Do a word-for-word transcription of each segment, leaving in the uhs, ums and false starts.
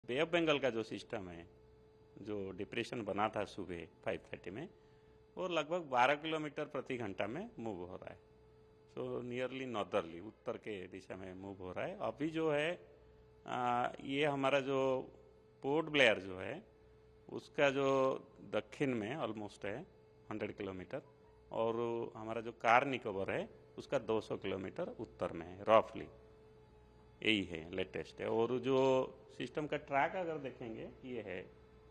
बे of Bengal का जो system है, जो डिप्रेशन बना था सुबह फाइव थर्टी में, वो लगभग बारह किलोमीटर प्रति घंटा में मूव हो रहा है। सो नियरली नॉर्दर्ली, उत्तर के दिशा में मूव हो रहा है। अभी जो है आ, ये हमारा जो पोर्ट ब्लेयर जो है उसका जो दक्षिण में ऑलमोस्ट है हंड्रेड किलोमीटर, और हमारा जो कार निकोबर है उसका दो सौ किलोमीटर उत्तर में है रफली। यही है लेटेस्ट है। और जो सिस्टम का ट्रैक अगर देखेंगे ये है,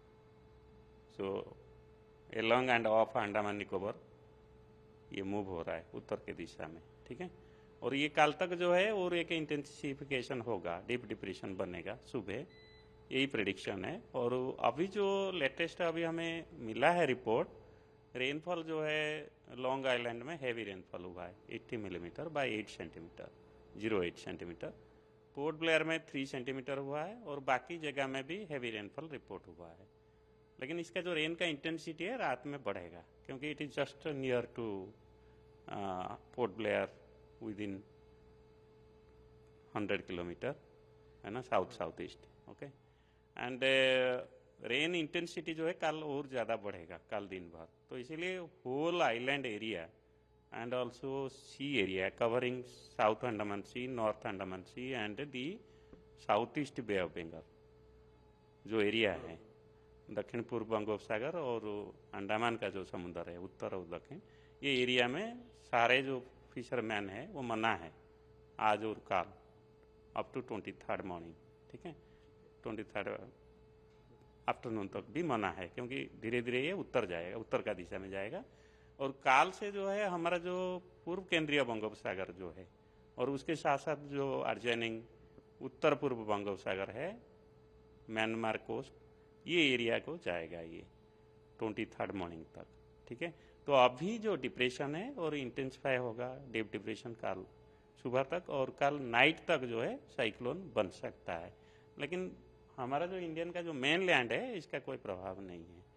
so along end of Andaman Nicobar ये मूव हो रहा है उत्तर के दिशा में, ठीक है। और ये कल तक जो है और एक इंटेंसिफिकेशन होगा, डीप डिप्रेशन बनेगा सुबह, यही प्रेडिक्शन है। और अभी जो लेटेस्ट अभी हमें मिला है रिपोर्ट, रेनफॉल जो है लॉन्ग आइलैंड में हैवी रेनफॉल हुआ है अस्सी millimetre by eight centimetre, zero eight centimetre. Port Blair में थ्री सेंटीमीटर हुआ है और बाकी जगह में भी हैवी रेनफॉल रिपोर्ट हुआ है। लेकिन इसका जो रेन का इंटेंसिटी है रात में बढ़ेगा, क्योंकि it is just near to Port Blair, within hundred kilometre, है ना, south south east. Okay, and rain intensity जो है कल और ज़्यादा बढ़ेगा कल दिन भर। तो इसीलिए whole island area and also sea area covering South Andaman Sea, North Andaman Sea and the Southeast Bay of Bengal जो एरिया है, दक्षिण पूर्व बंगोपसागर और अंडमान का जो समुद्र है उत्तर और दक्षिण, ये एरिया में सारे जो फिशरमैन है वो मना है आज और कल up to twenty third morning, ठीक है, ट्वेंटी थर्ड आफ्टरनून तक भी मना है, क्योंकि धीरे धीरे ये उत्तर जाएगा, उत्तर का दिशा में जाएगा। और काल से जो है हमारा जो पूर्व केंद्रीय बंगोपसागर जो है और उसके साथ साथ जो अर्जेनिंग उत्तर पूर्व बंगोपसागर है, म्यांमार कोस्ट, ये एरिया को जाएगा ये ट्वेंटी थर्ड मॉर्निंग तक, ठीक है। तो अभी जो डिप्रेशन है और इंटेंसिफाई होगा डीप डिप्रेशन कल सुबह तक, और कल नाइट तक जो है साइक्लोन बन सकता है। लेकिन हमारा जो इंडियन का जो मेन लैंड है इसका कोई प्रभाव नहीं है।